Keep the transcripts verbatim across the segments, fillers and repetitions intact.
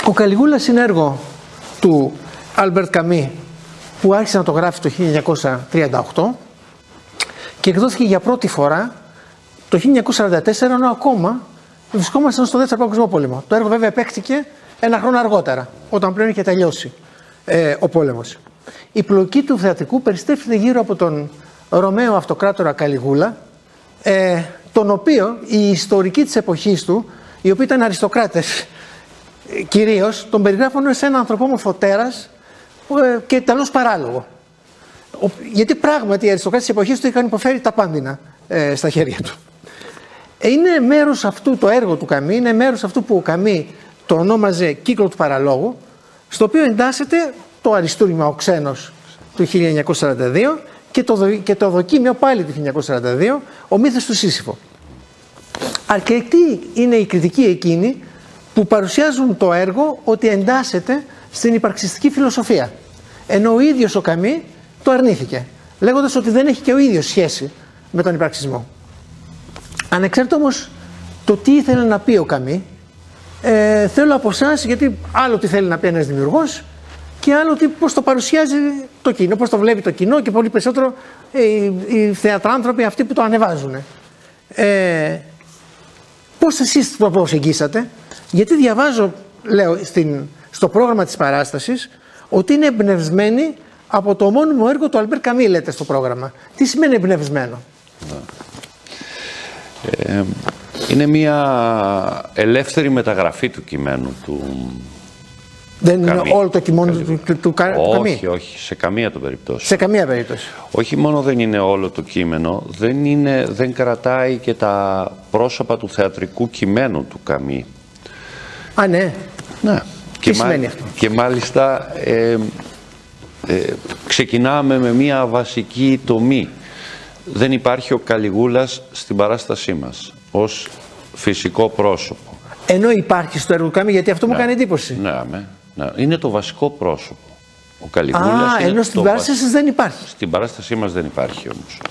Ο Καλιγούλας είναι έργο του Άλμπερτ Καμί που άρχισε να το γράφει το χίλια εννιακόσια τριάντα οκτώ και εκδόθηκε για πρώτη φορά το χίλια εννιακόσια σαράντα τέσσερα, ενώ ακόμα βρισκόμασταν στο δεύτερο παγκόσμιο πόλεμο. Το έργο βέβαια παίχτηκε ένα χρόνο αργότερα, όταν πλέον είχε τελειώσει ε, ο πόλεμος. Η πλοκή του θεατρικού περιστρέφεται γύρω από τον Ρωμαίο αυτοκράτορα Καλιγούλα, ε, τον οποίο οι ιστορικοί της εποχής του, οι οποίοι ήταν αριστοκράτες ε, κυρίως, τον περιγράφουν ως ένα ανθρωπόμορφο τέρας ε, και τελώς παράλογο. Ο, γιατί πράγματι οι αριστοκράτες της εποχής του είχαν υποφέρει τα πάνδυνα ε, στα χέρια του. Ε, είναι μέρος αυτού το έργο του Καμί, είναι μέρος αυτού που ο Καμί το ονόμαζε κύκλο του παραλόγου, στο οποίο εντάσσεται το αριστούργημα «Ο Ξένος» του χίλια εννιακόσια σαράντα δύο και το, και το δοκίμιο πάλι του χίλια εννιακόσια σαράντα δύο, «Ο Μύθος του Σύσυφο». Αρκετοί είναι οι κριτικοί εκείνοι που παρουσιάζουν το έργο ότι εντάσσεται στην υπαρξιστική φιλοσοφία, ενώ ο ίδιος ο Καμί το αρνήθηκε, λέγοντας ότι δεν έχει και ο ίδιος σχέση με τον υπαρξισμό. Ανεξάρτητα όμως το τι ήθελε να πει ο Καμί, ε, θέλω από εσάς, γιατί άλλο τι θέλει να πει ένας δημιουργός και άλλο τι, πώς το παρουσιάζει το κοινό, πώς το βλέπει το κοινό και πολύ περισσότερο ε, οι, οι θεατράνθρωποι αυτοί που το ανεβάζουν. Ε, πώς εσείς το προσεγγίσατε, γιατί διαβάζω, λέω, στην, στο πρόγραμμα της παράστασης ότι είναι εμπνευσμένοι από το ομώνυμο έργο του Άλμπερτ Καμί, λέτε στο πρόγραμμα. Τι σημαίνει εμπνευσμένο? Ε, είναι μια ελεύθερη μεταγραφή του κειμένου του Δεν Καμί. Είναι όλο το κείμενο του, του, του, του Καμί? Όχι, όχι, σε καμία των περιπτώσεων. Σε καμία περίπτωση. Όχι μόνο δεν είναι όλο το κείμενο, δεν, είναι, δεν κρατάει και τα πρόσωπα του θεατρικού κειμένου του Καμί. Α, ναι. Ναι. Τι σημαίνει αυτό? Και μάλιστα ε, ε, ξεκινάμε με μια βασική τομή. Δεν υπάρχει ο Καλιγούλας στην παράστασή μας ως φυσικό πρόσωπο. Ενώ υπάρχει στο έργο του Καμί, γιατί αυτό ναι. μου κάνει εντύπωση. Ναι, ναι, ναι, είναι το βασικό πρόσωπο. Ο Καλιγούλας. Α, είναι ενώ στην παράστασή σας δεν υπάρχει. Στην παράστασή μας δεν υπάρχει όμως.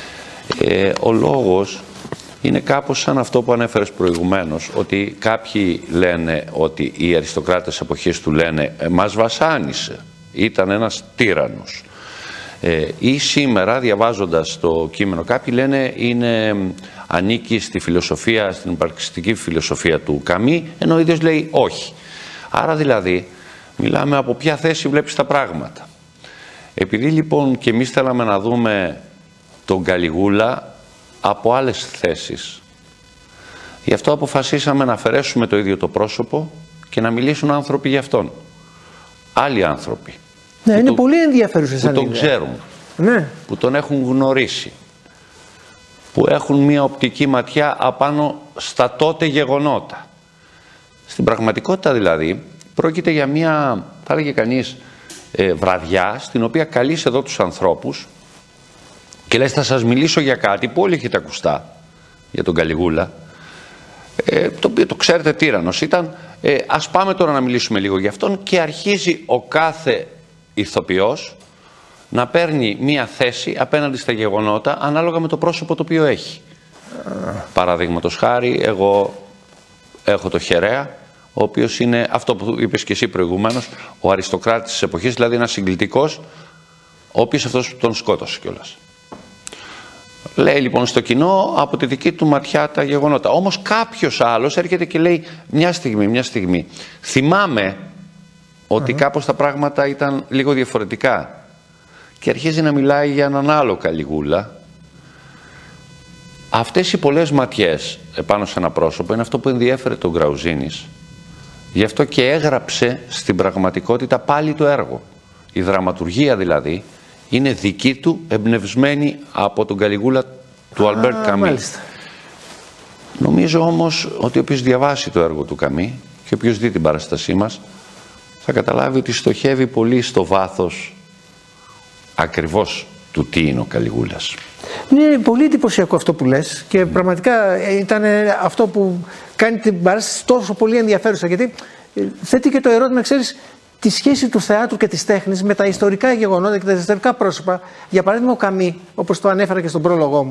Ε, ο λόγος είναι κάπως σαν αυτό που ανέφερες προηγουμένως, ότι κάποιοι λένε ότι οι αριστοκράτες εποχής του λένε ε, μας βασάνισε, ήταν ένας τύραννος. Ε, ή σήμερα διαβάζοντας το κείμενο κάποιοι λένε είναι, ανήκει στη φιλοσοφία, στην υπαρξιστική φιλοσοφία του Καμί, ενώ ο ίδιος λέει όχι. Άρα δηλαδή μιλάμε από ποια θέση βλέπεις τα πράγματα. Επειδή λοιπόν και εμείς θέλαμε να δούμε τον Καλιγούλα από άλλες θέσεις, γι' αυτό αποφασίσαμε να αφαιρέσουμε το ίδιο το πρόσωπο και να μιλήσουν άνθρωποι για αυτόν. Άλλοι άνθρωποι. Ναι, είναι το, πολύ ενδιαφέρουσε σαν που τον ξέρουν, ναι. που τον έχουν γνωρίσει, που έχουν μία οπτική ματιά απάνω στα τότε γεγονότα. Στην πραγματικότητα δηλαδή πρόκειται για μία, θα έλεγε κανείς, ε, βραδιά στην οποία καλείς εδώ τους ανθρώπους και λες θα σας μιλήσω για κάτι που όλοι έχετε ακουστά για τον Καλιγούλα, ε, το οποίο το ξέρετε τύραννος ήταν, ε, ας πάμε τώρα να μιλήσουμε λίγο για αυτόν, και αρχίζει ο κάθε ηθοποιός να παίρνει μία θέση απέναντι στα γεγονότα ανάλογα με το πρόσωπο το οποίο έχει. Παραδείγματος χάρη, εγώ έχω το Χερέα, ο οποίος είναι αυτό που είπες και εσύ προηγουμένως, ο αριστοκράτης της εποχής, δηλαδή ένας συγκλητικός, ο οποίος αυτός τον σκότωσε κιόλας. Λέει λοιπόν στο κοινό από τη δική του ματιά τα γεγονότα. Όμως κάποιος άλλος έρχεται και λέει μια στιγμή, μια στιγμή. Θυμάμαι ότι uh-huh. κάπως τα πράγματα ήταν λίγο διαφορετικά. Και αρχίζει να μιλάει για έναν άλλο Καλιγούλα. Αυτές οι πολλές ματιές επάνω σε ένα πρόσωπο είναι αυτό που ενδιέφερε τον Γκραουζίνης. Γι' αυτό και έγραψε στην πραγματικότητα πάλι το έργο. Η δραματουργία δηλαδή είναι δική του, εμπνευσμένη από τον Καλιγούλα του Άλμπερτ Καμί. Νομίζω όμως ότι όποιος διαβάσει το έργο του Καμί και όποιος δει την παράστασή μας θα καταλάβει ότι στοχεύει πολύ στο βάθος ακριβώς του τι είναι ο Καλιγούλας. Είναι πολύ εντυπωσιακό αυτό που λες και πραγματικά ήταν αυτό που κάνει την παράσταση τόσο πολύ ενδιαφέρουσα, γιατί θέτει και το ερώτημα, ξέρεις, τη σχέση του θεάτρου και της τέχνης με τα ιστορικά γεγονότα και τα ιστορικά πρόσωπα. Για παράδειγμα ο Καμί, όπως το ανέφερα και στον πρόλογό μου,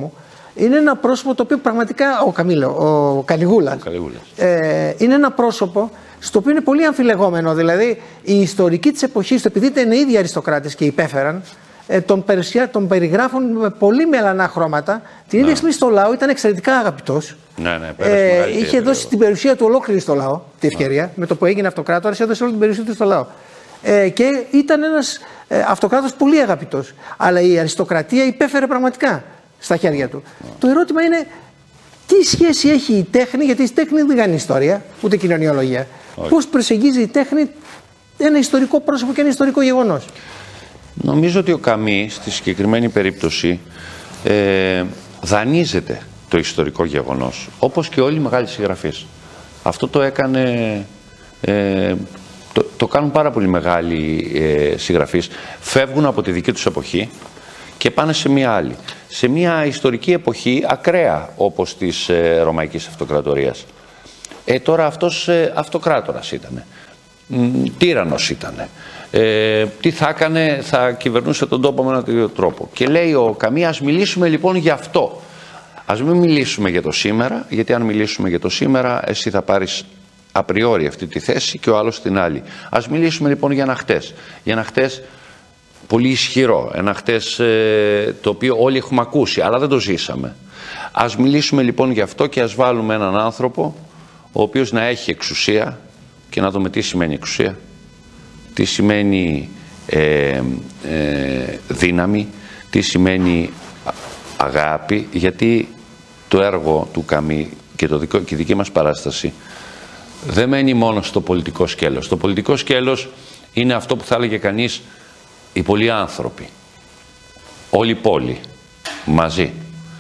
είναι ένα πρόσωπο το οποίο πραγματικά, ο Καμίλο, ο Καλιγούλας, ο Καλιγούλας. Ε, είναι ένα πρόσωπο στο οποίο είναι πολύ αμφιλεγόμενο. Δηλαδή, οι ιστορικοί της εποχής, επειδή ήταν οι ίδιοι αριστοκράτες και υπέφεραν, ε, τον, περισιά, τον περιγράφουν με πολύ μελανά χρώματα. Την ίδια στιγμή στο λαό ήταν εξαιρετικά αγαπητός. Ναι, ναι, ε, είχε δώσει την περιουσία του ολόκληρη στο λαό, τη ευκαιρία. Ναι. Με το που έγινε αυτοκράτορας, έδωσε όλη την περιουσία του στο λαό. Ε, και ήταν ένας ε, αυτοκράτορας πολύ αγαπητός. Αλλά η αριστοκρατία υπέφερε πραγματικά στα χέρια του. Yeah. Το ερώτημα είναι τι σχέση έχει η τέχνη, γιατί η τέχνη δεν κάνει ιστορία, ούτε κοινωνιολογία. Okay. Πώς προσεγγίζει η τέχνη ένα ιστορικό πρόσωπο και ένα ιστορικό γεγονός. Νομίζω ότι ο Καμί στη συγκεκριμένη περίπτωση ε, δανείζεται το ιστορικό γεγονός, όπως και όλοι οι μεγάλοι συγγραφείς. Αυτό το έκανε... Ε, Το, το κάνουν πάρα πολύ μεγάλοι ε, συγγραφείς. Φεύγουν από τη δική τους εποχή και πάνε σε μία άλλη. Σε μία ιστορική εποχή ακραία, όπως της ε, Ρωμαϊκής Αυτοκρατορίας. Ε, τώρα αυτός ε, αυτοκράτορας ήτανε. Τύραννος ήτανε. Ε, τι θα έκανε, θα κυβερνούσε τον τόπο με έναν τέτοιο τρόπο. Και λέει ο Καμί, ας μιλήσουμε λοιπόν για αυτό. Ας μην μιλήσουμε για το σήμερα, γιατί αν μιλήσουμε για το σήμερα, εσύ θα πάρεις απριόρι αυτή τη θέση και ο άλλος την άλλη. Ας μιλήσουμε λοιπόν για ένα χτες. Για ένα χτες πολύ ισχυρό. Ένα χτες ε, το οποίο όλοι έχουμε ακούσει, αλλά δεν το ζήσαμε. Ας μιλήσουμε λοιπόν για αυτό και ας βάλουμε έναν άνθρωπο ο οποίος να έχει εξουσία και να δούμε τι σημαίνει εξουσία. Τι σημαίνει ε, ε, δύναμη, τι σημαίνει αγάπη, γιατί το έργο του Καμί και, το δικό, και η δική μας παράσταση δεν μένει μόνο στο πολιτικό σκέλος. Το πολιτικό σκέλος είναι αυτό που θα έλεγε κανείς οι πολλοί άνθρωποι. Όλη η πόλη, μαζί.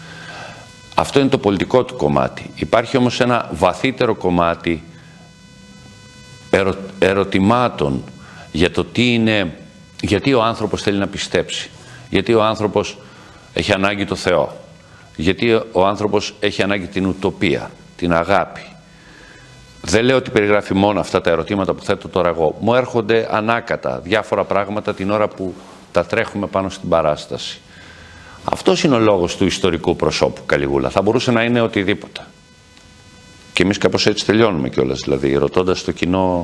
Αυτό είναι το πολιτικό του κομμάτι. Υπάρχει όμως ένα βαθύτερο κομμάτι ερω, ερωτημάτων για το τι είναι, γιατί ο άνθρωπος θέλει να πιστέψει. Γιατί ο άνθρωπος έχει ανάγκη το Θεό. Γιατί ο άνθρωπος έχει ανάγκη την ουτοπία, την αγάπη. Δεν λέω ότι περιγράφει μόνο αυτά τα ερωτήματα που θέτω τώρα εγώ. Μου έρχονται ανάκατα διάφορα πράγματα την ώρα που τα τρέχουμε πάνω στην παράσταση. Αυτός είναι ο λόγος του ιστορικού προσώπου Καλιγούλα. Θα μπορούσε να είναι οτιδήποτε. Και εμείς κάπως έτσι τελειώνουμε κιόλας. Δηλαδή, ρωτώντας το κοινό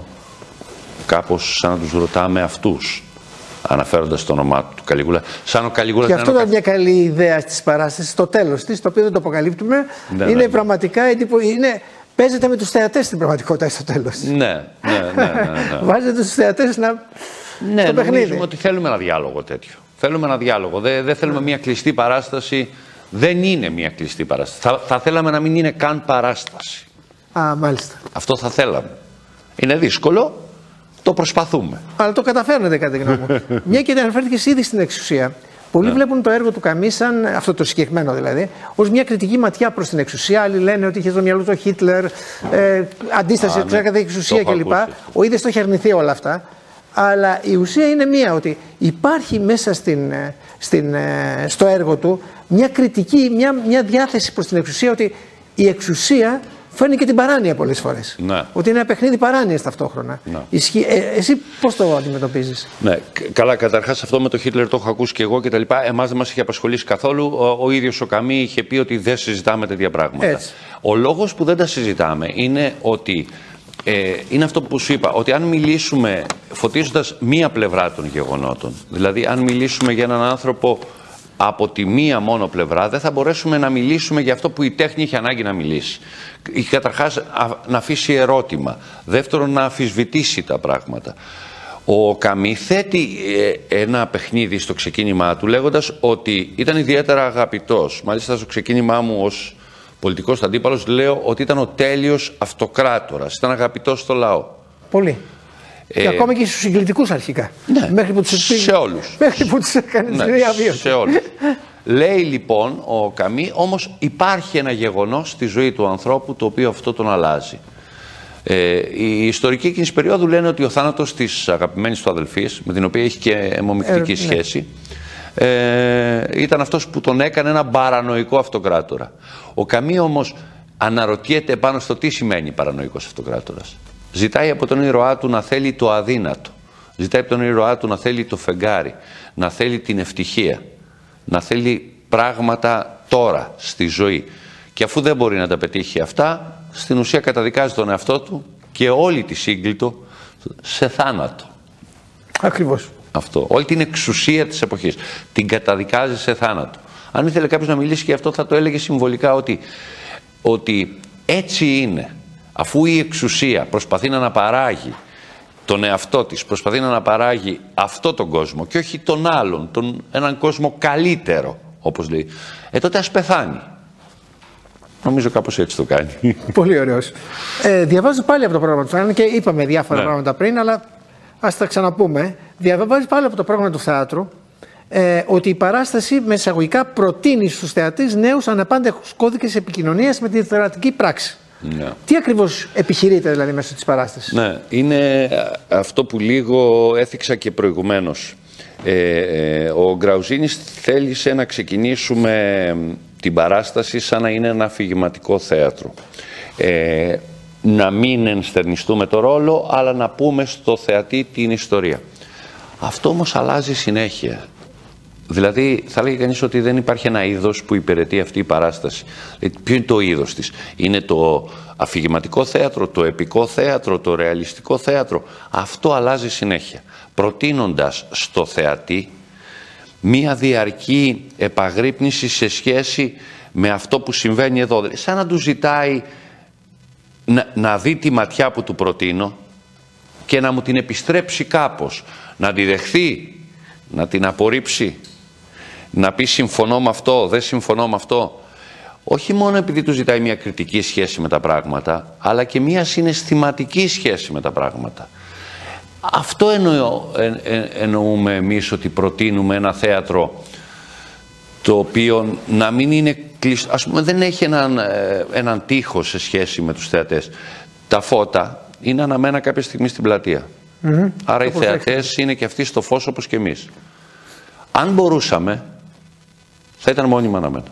κάπως σαν να τους ρωτάμε αυτούς, αναφέροντας το όνομά του Καλιγούλα. Σαν ο Καλιγούλας. Και αυτό ήταν μια καλή ιδέα της παράστασης, στο τέλος της, το οποίο δεν το αποκαλύπτουμε. Ναι, είναι ναι, πραγματικά εντυπω... είναι... Παίζεται με τους θεατές στην πραγματικότητα στο τέλος. Ναι, ναι, ναι. ναι, ναι. Βάζετε τους θεατές να... Ναι, στο παιχνίδι. Νομίζουμε ότι θέλουμε ένα διάλογο τέτοιο. Θέλουμε ένα διάλογο. Δεν, δεν θέλουμε μια κλειστή παράσταση. Δεν είναι μια κλειστή παράσταση. Θα, θα θέλαμε να μην είναι καν παράσταση. Α, μάλιστα. Αυτό θα θέλαμε. Είναι δύσκολο. Το προσπαθούμε. Αλλά το καταφέρνετε κατά τη γνώμη μου. Μια και αναφέρθηκες ήδη στην εξουσία. Πολλοί ναι. βλέπουν το έργο του Καμί, σαν αυτό το συγκεκριμένο δηλαδή, ως μια κριτική ματιά προς την εξουσία. Άλλοι λένε ότι είχε στο μυαλό του Χίτλερ, ε, αντίσταση, εξουσία ναι. εξουσία κλπ. Ο ίδιος το έχει αρνηθεί όλα αυτά. Αλλά η ουσία είναι μία, ότι υπάρχει μέσα στην, στην, στο έργο του μια κριτική, μια, μια διάθεση προς την εξουσία, ότι η εξουσία φέρνει και την παράνοια πολλές φορές. Ναι. Ότι είναι ένα παιχνίδι παράνοιας ταυτόχρονα. Ναι. Ισχύ, ε, εσύ πώς το αντιμετωπίζεις? Ναι, καλά, καταρχάς αυτό με το Χίτλερ το έχω ακούσει και εγώ κτλ. Εμάς δεν μας είχε απασχολήσει καθόλου. Ο, ο ίδιος ο Καμί είχε πει ότι δεν συζητάμε τέτοια πράγματα. Έτσι. Ο λόγος που δεν τα συζητάμε είναι ότι ε, είναι αυτό που σου είπα, ότι αν μιλήσουμε φωτίζοντας μία πλευρά των γεγονότων, δηλαδή αν μιλήσουμε για έναν άνθρωπο από τη μία μόνο πλευρά, δεν θα μπορέσουμε να μιλήσουμε για αυτό που η τέχνη έχει ανάγκη να μιλήσει. Καταρχάς να αφήσει ερώτημα. Δεύτερον, να αμφισβητήσει τα πράγματα. Ο Καμί θέτει ένα παιχνίδι στο ξεκίνημά του λέγοντας ότι ήταν ιδιαίτερα αγαπητός. Μάλιστα στο ξεκίνημά μου ως πολιτικός αντίπαλος λέω ότι ήταν ο τέλειος αυτοκράτορας. Ήταν αγαπητός στο λαό. Πολύ. Και ε, ακόμα και στους συγκλητικούς αρχικά. Ναι, μέχρι που τους σε όλους. Μέχρι που τους έκανε ναι, σε όλους. Λέει λοιπόν ο Καμί, όμως υπάρχει ένα γεγονός στη ζωή του ανθρώπου το οποίο αυτό τον αλλάζει. Ε, οι ιστορικοί εκείνης περίοδου λένε ότι ο θάνατος της αγαπημένης του αδελφής, με την οποία έχει και αιμομυκτική ε, σχέση, ναι. ε, ήταν αυτός που τον έκανε ένα παρανοϊκό αυτοκράτορα. Ο Καμί όμως αναρωτιέται πάνω στο τι σημαίνει παρανοϊκός αυτοκράτορας. Ζητάει από τον ήρωά του να θέλει το αδύνατο. Ζητάει από τον ήρωά του να θέλει το φεγγάρι, να θέλει την ευτυχία, να θέλει πράγματα τώρα, στη ζωή. Και αφού δεν μπορεί να τα πετύχει αυτά, στην ουσία καταδικάζει τον εαυτό του και όλη τη σύγκλιτο σε θάνατο. Ακριβώς. Αυτό. Όλη την εξουσία της εποχής την καταδικάζει σε θάνατο. Αν ήθελε κάποιος να μιλήσει και αυτό, θα το έλεγε συμβολικά ότι, ότι έτσι είναι. Αφού η εξουσία προσπαθεί να αναπαράγει τον εαυτό της, προσπαθεί να αναπαράγει αυτό τον κόσμο και όχι τον άλλον, τον, έναν κόσμο καλύτερο, όπως λέει, ε τότε ας πεθάνει. Νομίζω κάπως έτσι το κάνει. Πολύ ωραίος. Ε, διαβάζω πάλι από το πρόγραμμα του θεάτρου και είπαμε διάφορα ναι. πράγματα πριν, αλλά ας τα ξαναπούμε. Διαβάζει πάλι από το πρόγραμμα του θεάτρου ε, ότι η παράσταση με εισαγωγικά προτείνει στους θεατές νέους αναπάντεχους κώδικες επικοινωνίας με τη θεατρική πράξη. Ναι. Τι ακριβώς επιχειρείται δηλαδή μέσω της παράστασης? Ναι, είναι αυτό που λίγο έθιξα και προηγουμένως. Ε, ε, ο Γκραουζίνης θέλησε να ξεκινήσουμε την παράσταση σαν να είναι ένα αφηγηματικό θέατρο. Ε, να μην ενστερνιστούμε το ρόλο, αλλά να πούμε στο θεατή την ιστορία. Αυτό όμως αλλάζει συνέχεια. Δηλαδή, θα λέγει κανείς ότι δεν υπάρχει ένα είδος που υπηρετεί αυτή η παράσταση. Ποιο είναι το είδος της? Είναι το αφηγηματικό θέατρο, το επικό θέατρο, το ρεαλιστικό θέατρο? Αυτό αλλάζει συνέχεια, προτείνοντας στο θεατή μία διαρκή επαγρύπνηση σε σχέση με αυτό που συμβαίνει εδώ. Σαν να του ζητάει να, να δει τη ματιά που του προτείνω και να μου την επιστρέψει κάπως, να τη δεχθεί, να την απορρίψει, να πει συμφωνώ με αυτό, δεν συμφωνώ με αυτό. Όχι μόνο επειδή του ζητάει μια κριτική σχέση με τα πράγματα, αλλά και μια συναισθηματική σχέση με τα πράγματα. Αυτό εννοώ, εν, εν, εννοούμε εμείς ότι προτείνουμε ένα θέατρο το οποίο να μην είναι κλειστό. Ας πούμε, δεν έχει έναν, έναν τοίχο σε σχέση με τους θεατές. Τα φώτα είναι αναμένα κάποια στιγμή στην πλατεία. Mm-hmm. Άρα οι θεατές είναι και αυτοί στο φως όπως και εμείς. Αν μπορούσαμε, θα ήταν μόνιμα αναμένα.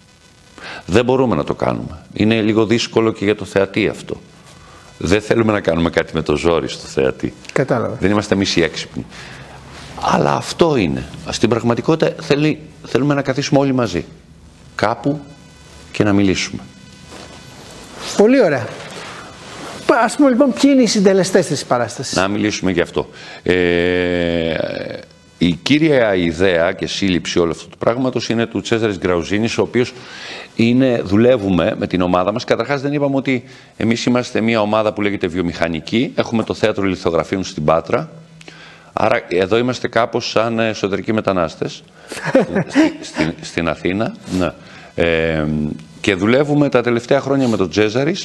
Δεν μπορούμε να το κάνουμε. Είναι λίγο δύσκολο και για το θεατή αυτό. Δεν θέλουμε να κάνουμε κάτι με το ζόρι στο θεατή. Κατάλαβα. Δεν είμαστε εμείς οι έξυπνοι. Αλλά αυτό είναι. Στην πραγματικότητα θέλει, θέλουμε να καθίσουμε όλοι μαζί. Κάπου και να μιλήσουμε. Πολύ ωραία. Ας πούμε λοιπόν ποιοι είναι οι συντελεστές της παράστασης? Να μιλήσουμε γι' αυτό. Ε, η κύρια ιδέα και σύλληψη όλου αυτού του πράγματος είναι του Τσέζαρης Γκραουζίνης, ο οποίος είναι, δουλεύουμε με την ομάδα μας. Καταρχάς δεν είπαμε ότι εμείς είμαστε μια ομάδα που λέγεται βιομηχανική. Έχουμε το θέατρο λιθογραφίων στην Πάτρα. Άρα εδώ είμαστε κάπως σαν εσωτερικοί μετανάστες στη, στη, στην Αθήνα. Ναι. Ε, και δουλεύουμε τα τελευταία χρόνια με τον Τσέζαρης.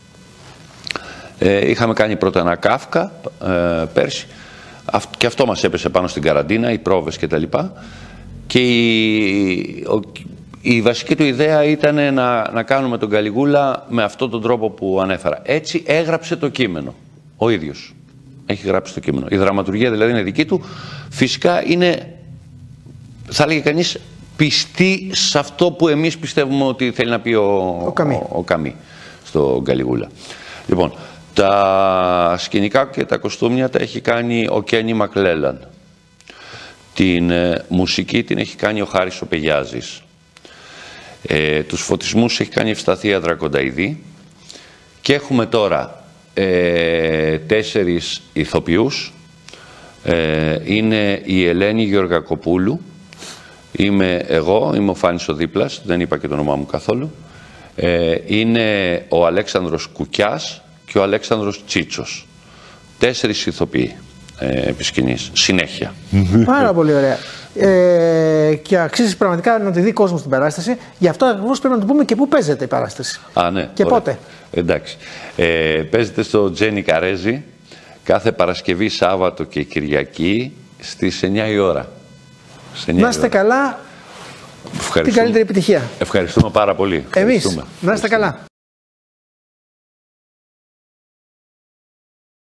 Ε, είχαμε κάνει πρώτα ένα Κάφκα ε, πέρσι. Και αυτό μας έπεσε πάνω στην καραντίνα, οι πρόβες και τα λοιπά. Και η, ο, η βασική του ιδέα ήταν να, να κάνουμε τον Καλιγούλα με αυτόν τον τρόπο που ανέφερα. Έτσι έγραψε το κείμενο, ο ίδιος. Έχει γράψει το κείμενο. Η δραματουργία δηλαδή είναι δική του. Φυσικά είναι, θα λέγει κανείς, πιστή σε αυτό που εμείς πιστεύουμε ότι θέλει να πει ο, ο Καμί, ο, ο Καμί στον Καλιγούλα. Λοιπόν, τα σκηνικά και τα κοστούμια τα έχει κάνει ο Κένι Μακλέλαν. Την ε, μουσική την έχει κάνει ο Χάρης ο Πεγιάζης. Ε, τους φωτισμούς έχει κάνει η Ευσταθία Δρακονταϊδή. Και έχουμε τώρα ε, τέσσερις ηθοποιούς. Ε, είναι η Ελένη Γεωργακοπούλου. Είμαι εγώ, είμαι ο Φάνης ο Δίπλας, δεν είπα και το όνομά μου καθόλου. Ε, είναι ο Αλέξανδρος Κουκιάς και ο Αλέξανδρος Τσίτσος. Τέσσερις ηθοποιοί ε, επί σκηνής, συνέχεια. Πάρα πολύ ωραία. Ε, και αξίζει πραγματικά να τη δει κόσμο στην παράσταση. Γι' αυτό ακριβώς πρέπει να του πούμε και πού παίζεται η παράσταση. Α, ναι. Και ωραία. πότε. Εντάξει. Ε, παίζεται στο Τζένι Καρέζι κάθε Παρασκευή, Σάββατο και Κυριακή στις εννιά η ώρα. Να είστε καλά. Την καλύτερη επιτυχία. Ευχαριστούμε πάρα πολύ. Εμείς. Να είστε καλά.